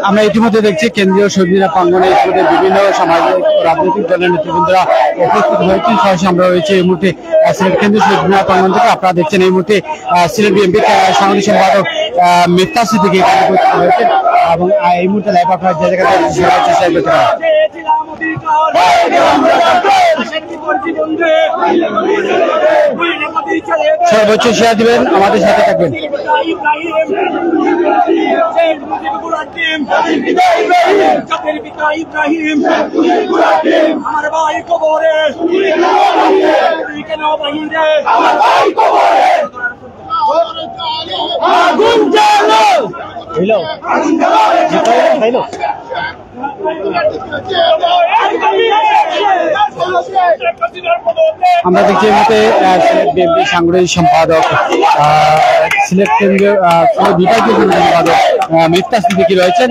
আমরা ইতিমধ্যে দেখছি কেন্দ্রীয় শহীদ মিনার প্রাঙ্গণে ইতিমধ্যে বিভিন্ন সামাজিক রাজনৈতিক দলের নেতৃবৃন্দরা উপস্থিত হয়েছেন। সরাসরি আমরা রয়েছে এই মুহূর্তে সিলেট কেন্দ্রীয় শহীদ মিনার প্রাঙ্গণ থেকে। আপনারা দেখছেন এই মুহূর্তে সিলেট বিএনপি সাংগঠনিক সম্পাদক মিফতাহ সিদ্দিকী এখানে উপস্থিত হয়েছেন এবং এই মুহূর্তে লাইভ আপনারা যে জায়গাতে চেষ্টা করতে পারেন। সর্বোচ্চ শেয়ার দিবেন, আমাদের সাথে থাকবেন। আমার ভাই কবরে কেন বাহিরে আগুন জ্বালো হইলো হইলো আমরা দেখছি এই মুহূর্তে সিলেট বিএনপি সাংগঠনিক সম্পাদক সিলেট কেন্দ্রীয় বিভাগীয় সম্পাদক মিফতাহ সিদ্দিকী রয়েছেন।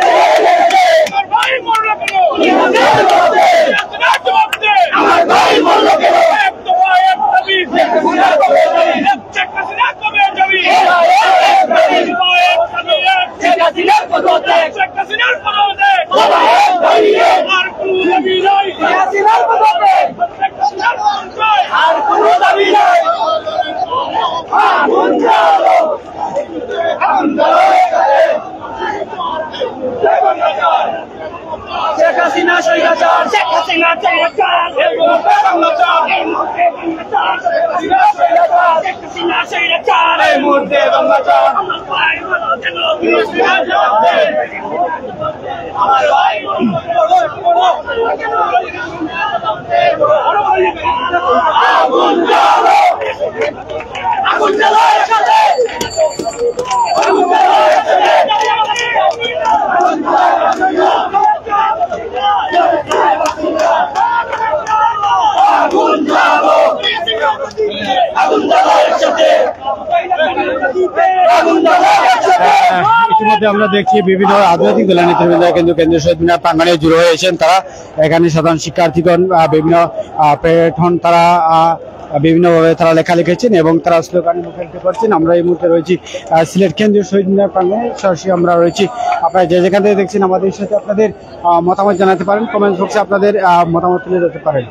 শেখ হাসিনা স্বৈরাচার, শেখ হাসিনা স্বৈরাচার, শেখ হাসিনা স্বৈরাচার, এই মুহূর্তে বাংলাচার, আমার ভাই আগুন জ্বালো, আগুন জ্বালো একসাথে, আগুন জ্বালো একসাথে, আগুন জ্বালো, আগুন জ্বালো একসাথে, আগুন জ্বালো একসাথে। ইতিমধ্যে আমরা দেখছি বিভিন্ন রাজনৈতিক দলের নেতৃবৃন্দরা কিন্তু কেন্দ্রীয় শহীদ মিনার প্রাঙ্গণে জড়ো হয়েছেন। তারা এখানে সাধারণ শিক্ষার্থীগণ বিভিন্ন প্যারেডন তারা বিভিন্নভাবে তারা লেখা লিখেছেন এবং তারা স্লোগান মুখরিত করছেন। আমরা এই মুহূর্তে রয়েছি সিলেট কেন্দ্রীয় শহীদ মিনার প্রাঙ্গণে। সরাসরি আমরা রয়েছি, আপনারা যে যেখান থেকে দেখছেন আমাদের সাথে আপনাদের মতামত জানাতে পারেন, কমেন্ট বক্সে আপনাদের মতামত তুলে ধরতে পারেন।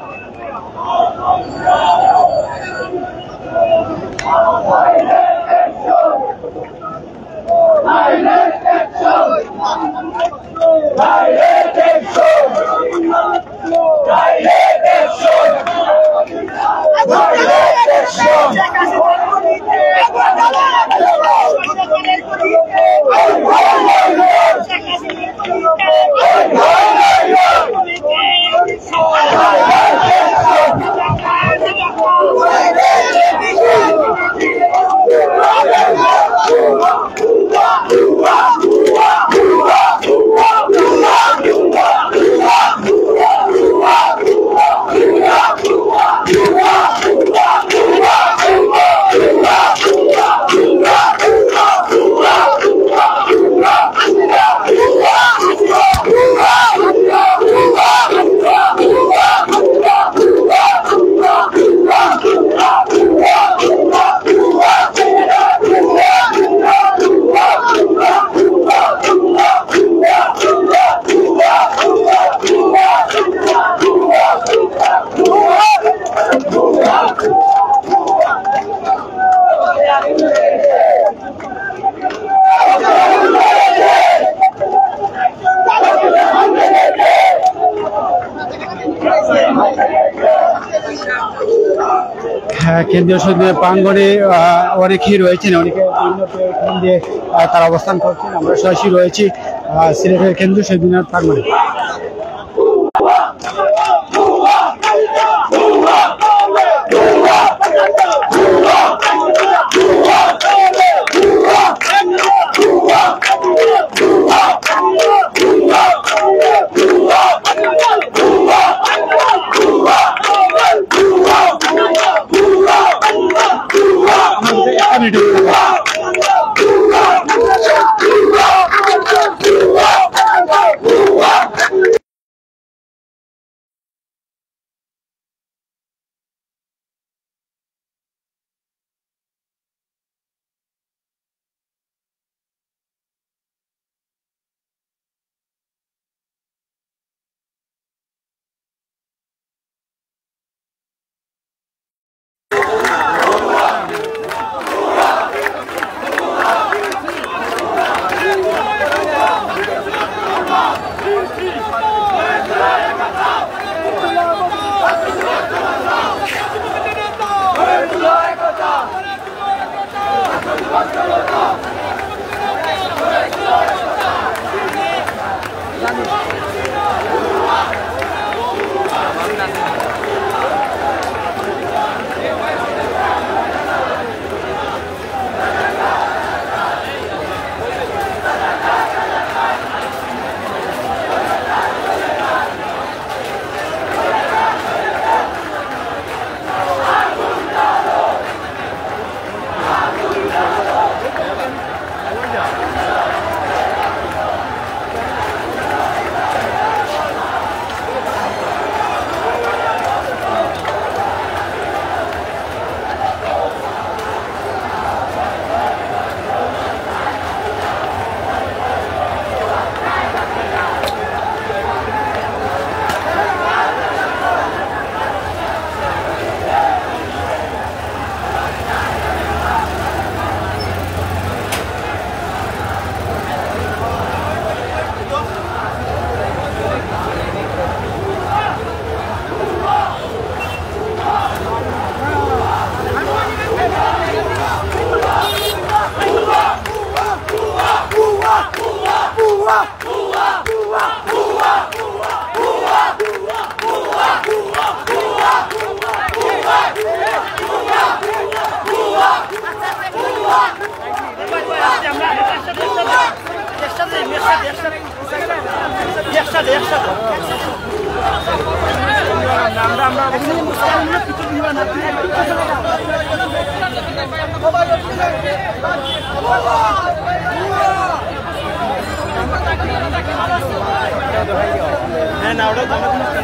কেন্দ্রীয় শহীদ মিনার প্রাঙ্গণে অনেকেই রয়েছেন, অনেকে বিভিন্ন প্ল্যাটফর্ম দিয়ে তারা অবস্থান করছেন। আমরা সরাসরি রয়েছি সিলেটের কেন্দ্রীয় শহীদ মিনার প্রাঙ্গণে। হ্যাঁ না ওটা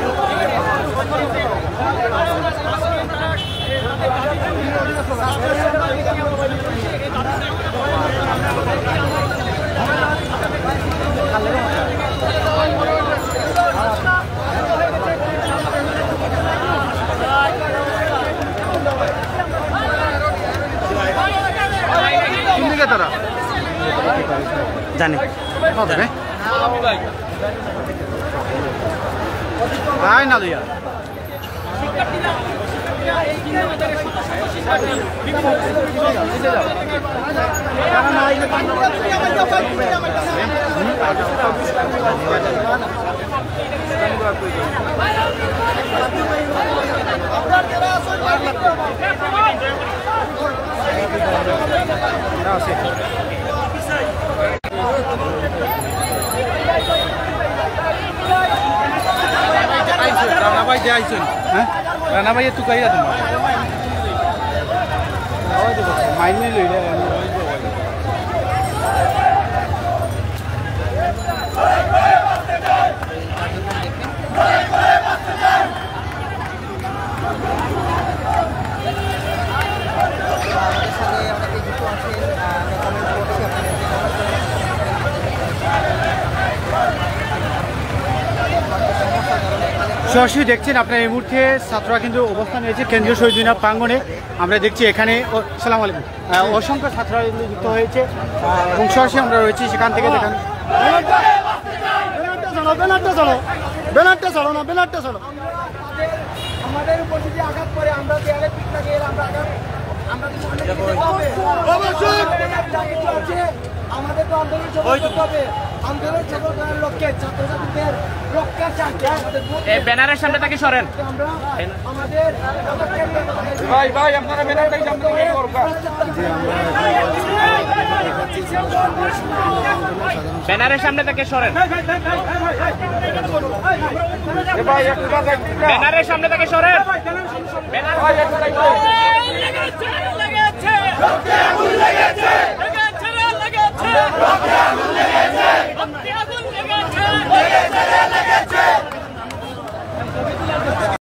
তারা জানে ভাই না লইয়া রানা ভাই যে আইছেন হ্যাঁ রানা ভাই তুই কাইয়া তুমি মাইনে লইলে সরাসরি দেখছেন আপনার এই মুহূর্তে ছাত্ররা কিন্তু অবস্থান নিয়েছে কেন্দ্রীয় শহীদ মিনার প্রাঙ্গণে। আমরা দেখছি এখানে সালাম আলাইকুম অসংখ্য ছাত্ররা যুক্ত হয়েছে এবং সরাসরি আমরা রয়েছি সেখান থেকে দেখেন আমাদের উপর যদি আঘাত করে আমরা দেয়ালে পিঠ লাগিয়ে আমরা আঘাত আমাদের তো আন্দোলন করতে হবে। আন্দোলন করার লক্ষ্যে ছাত্রছাত্রীদের রক্ষার স্বার্থে ব্যানারের সামনে তাকে সরেন আমরা আমাদের ভাই ভাই আপনারা ব্যানারটাই সামনে ব্যানারের সামনে তাকে সরেন ব্যানারের সামনে তাকে সরেন ব্যানার